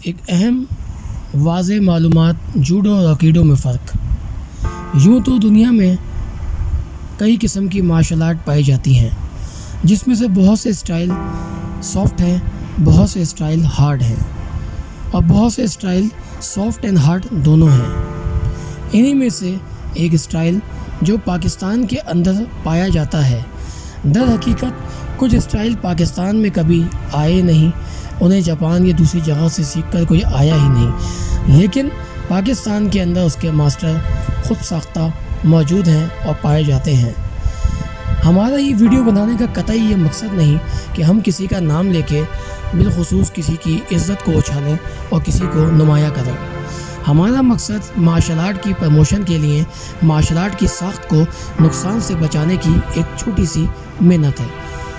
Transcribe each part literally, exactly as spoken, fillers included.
ایک اہم واضح معلومات جوڈو اور عقیدوں میں فرق۔ یوں تو دنیا میں کئی قسم کی مارشل آرٹ پائی جاتی ہیں، جس میں سے بہت سے اسٹائل سافٹ ہیں، بہت سے اسٹائل ہارڈ ہیں اور بہت سے اسٹائل سافٹ اینڈ ہارڈ دونوں ہیں۔ انہی میں سے ایک اسٹائل جو پاکستان کے اندر پایا جاتا ہے، در حقیقت کچھ اسٹائل پاکستان میں کبھی آئے نہیں، انہیں جاپان یا دوسری جگہ سے سیکھ کر کوئی آیا ہی نہیں، لیکن پاکستان کے اندر اس کے ماسٹر خود ساختہ موجود ہیں اور پائے جاتے ہیں۔ ہمارا یہ ویڈیو بنانے کا قطعی یہ مقصد نہیں کہ ہم کسی کا نام لے کے بالخصوص کسی کی عزت کو اچھالیں اور کسی کو نمایاں کریں۔ ہمارا مقصد مارشل آرٹ کی پروموشن کے لیے مارشل آرٹ کی ساخت کو نقصان سے بچانے کی ایک چھوٹی سی محنت ہے۔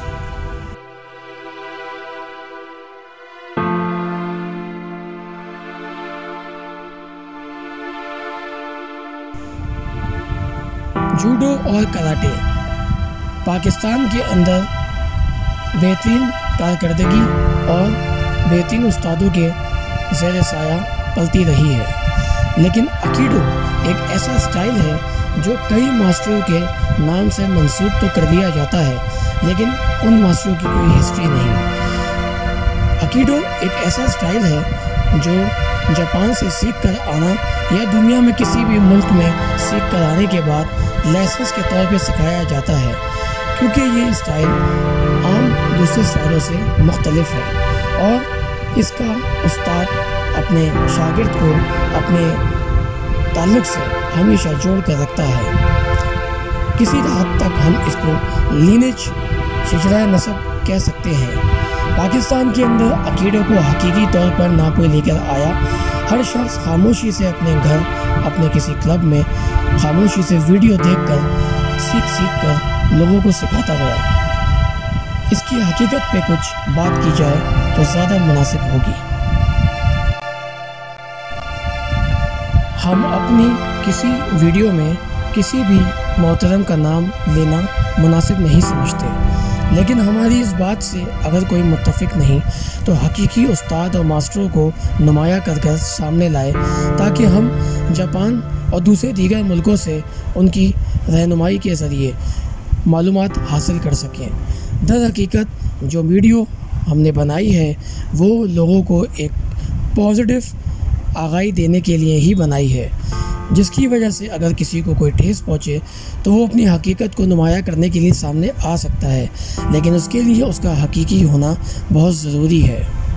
جوڈو اور کراٹے پاکستان کے اندر بہترین کارکردگی اور بہترین استادوں کے زیر سایہ پلتی رہی ہے، لیکن عقیدو ایک ایسا اسٹائل ہے جو کئی ماسٹروں کے نام سے منسوب تو کر دیا جاتا ہے، لیکن ان ماسٹروں کی کوئی ہسٹری نہیں۔ عقیدو ایک ایسا اسٹائل ہے جو جاپان سے سیکھ کر آنا یا دنیا میں کسی بھی ملک میں سیکھ کر آنے کے بعد لائسنس کے طور پہ سکھایا جاتا ہے، کیونکہ یہ اسٹائل عام دوسرے اسٹائلوں سے مختلف ہے اور اس کا استاد اپنے شاگرد کو اپنے تعلق سے ہمیشہ جوڑ کر رکھتا ہے۔ کسی حد تک ہم اس کو لینیج شجرہ نسب کہہ سکتے ہیں۔ پاکستان کے اندر عقیدوں کو حقیقی طور پر نہ کوئی لے کر آیا، ہر شخص خاموشی سے اپنے گھر اپنے کسی کلب میں خاموشی سے ویڈیو دیکھ کر سیکھ سیکھ کر لوگوں کو سکھاتا گیا۔ اس کی حقیقت پہ کچھ بات کی جائے تو زیادہ مناسب ہوگی۔ ہم اپنی کسی ویڈیو میں کسی بھی محترم کا نام لینا مناسب نہیں سمجھتے، لیکن ہماری اس بات سے اگر کوئی متفق نہیں تو حقیقی استاد اور ماسٹروں کو نمایاں کر کر سامنے لائے تاکہ ہم جاپان اور دوسرے دیگر ملکوں سے ان کی رہنمائی کے ذریعے معلومات حاصل کر سکیں۔ در حقیقت جو ویڈیو ہم نے بنائی ہے وہ لوگوں کو ایک پازیٹیو آگاہی دینے کے لیے ہی بنائی ہے، جس کی وجہ سے اگر کسی کو کوئی ٹھیس پہنچے تو وہ اپنی حقیقت کو نمایاں کرنے کے لیے سامنے آ سکتا ہے، لیکن اس کے لیے اس کا حقیقی ہونا بہت ضروری ہے۔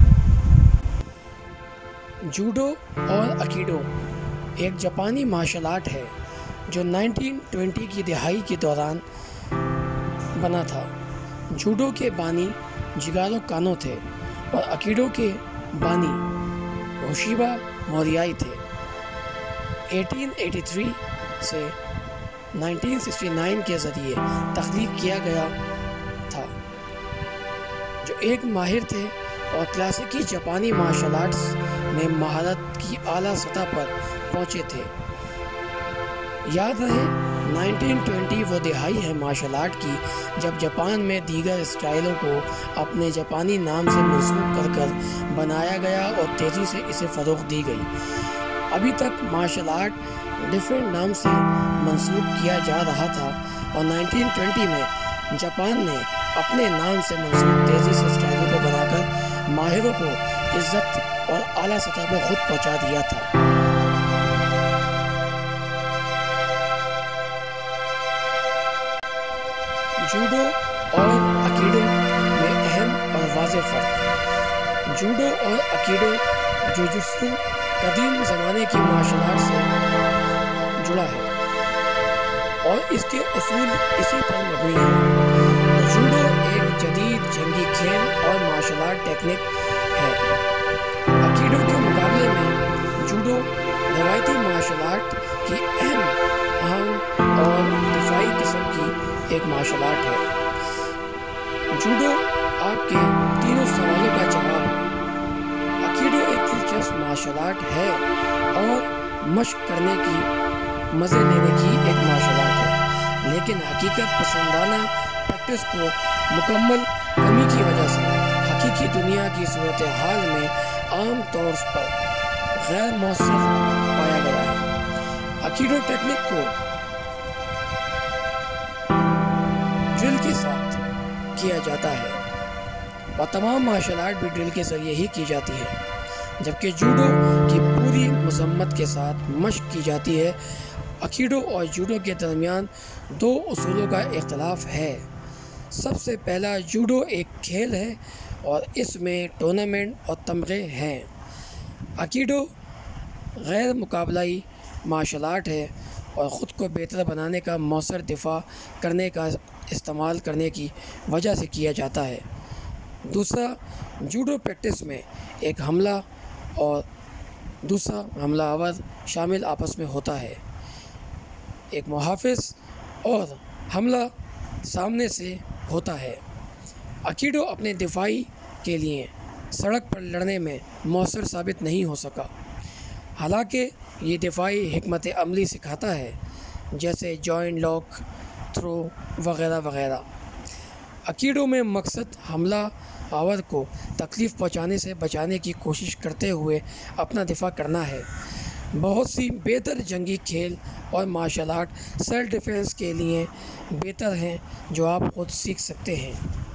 جوڈو اور عقیدو ایک جاپانی مارشل آرٹ ہے جو نائنٹین ٹوینٹی کی دہائی کے دوران بنا تھا۔ جوڈو کے بانی جگارو کانو تھے اور عقیدو کے بانی ہوشیبا موریائی تھے۔ ایٹین ایٹی تھری سے نائنٹین سکسٹی نائن کے ذریعے تخلیق کیا گیا تھا، جو ایک ماہر تھے اور کلاسیکی جاپانی مارشل آرٹس میں مہارت کی اعلیٰ سطح پر پہنچے تھے۔ یاد رہے نائنٹین ٹوینٹی وہ دہائی ہے مارشل آرٹ کی جب جاپان میں دیگر اسٹائلوں کو اپنے جاپانی نام سے منسوب کر کر بنایا گیا اور تیزی سے اسے فروغ دی گئی۔ ابھی تک مارشل آرٹ ڈیفرنٹ نام سے منسوب کیا جا رہا تھا اور نائنٹین ٹوینٹی میں جاپان نے اپنے نام سے منسوب تیزی سے اسٹائلوں کو بنا کر ماہروں کو عزت اور اعلیٰ سطح پر خود پہنچا دیا تھا۔ جوڈو اور عقیدو میں اہم اور واضح فرق۔ جوڈو اور عقیدو جوجوتسو قدیم زمانے کی مارشل آرٹ سے جڑا ہے اور اس کے اصول اسی پر مبنی ہیں۔ جوڈو ایک جدید جنگی کھیل اور مارشل آرٹ ٹیکنیک ہے۔ عقیدو کے مقابلے میں جوڈو روایتی مارشل آرٹ کی اہم اہم اور دفاعی قسم کی ایک مارشل آرٹ ہے۔ جوڈو آپ کے تینوں سوالوں کا جواب ہے۔ عقیدو ایک دلچسپ مارشل آرٹ ہے اور مشق کرنے کی مزے لینے کی ایک مارشل آرٹ ہے، لیکن حقیقت پسندانہ پریکٹس کو مکمل کمی کی وجہ سے حقیقی دنیا کی صورتحال میں عام طور پر غیر مؤثر پایا گیا ہے۔ ایکیڈو ٹیکنیک کو ڈرل کے ساتھ کیا جاتا ہے اور تمام مارشل آرٹ بھی ڈرل کے ذریعے ہی کی جاتی ہے، جبکہ جوڈو کی پوری مذمت کے ساتھ مشق کی جاتی ہے۔ ایکیڈو اور جوڈو کے درمیان دو اصولوں کا اختلاف ہے۔ سب سے پہلا، جوڈو ایک کھیل ہے اور اس میں ٹورنامنٹ اور تمغے ہیں۔ ایکیڈو غیر مقابلائی مارشل آرٹ ہے اور خود کو بہتر بنانے کا مؤثر دفاع کرنے کا استعمال کرنے کی وجہ سے کیا جاتا ہے۔ دوسرا، جوڈو پریکٹس میں ایک حملہ اور دوسرا حملہ آور شامل آپس میں ہوتا ہے۔ ایک محافظ اور حملہ سامنے سے ہوتا ہے۔ ایکیڈو اپنے دفاعی کے لیے سڑک پر لڑنے میں مؤثر ثابت نہیں ہو سکا، حالانکہ یہ دفاعی حکمت عملی سکھاتا ہے، جیسے جوائنٹ لاک، تھرو وغیرہ وغیرہ۔ ایکیڈو میں مقصد حملہ آور کو تکلیف پہنچانے سے بچانے کی کوشش کرتے ہوئے اپنا دفاع کرنا ہے۔ بہت سی بہتر جنگی کھیل اور مارشل آرٹ سیلف ڈیفینس کے لیے بہتر ہیں جو آپ خود سیکھ سکتے ہیں۔